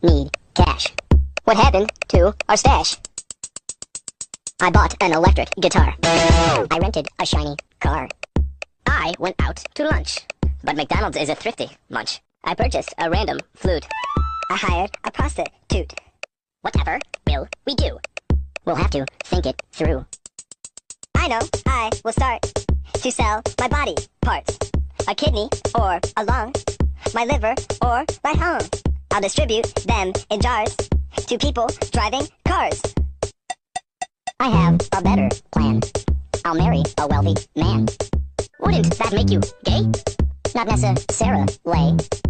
need cash. What happened to our stash? I bought an electric guitar. I rented a shiny car. I went out to lunch, but McDonald's is a thrifty munch. I purchased a random flute. I hired a prostitute. Whatever will we do? We'll have to think it through. I know I will start to sell my body parts. A kidney or a lung, my liver or my hung. I'll distribute them in jars to people driving cars. I have a better plan. I'll marry a wealthy man. Wouldn't that make you gay? Not necessarily.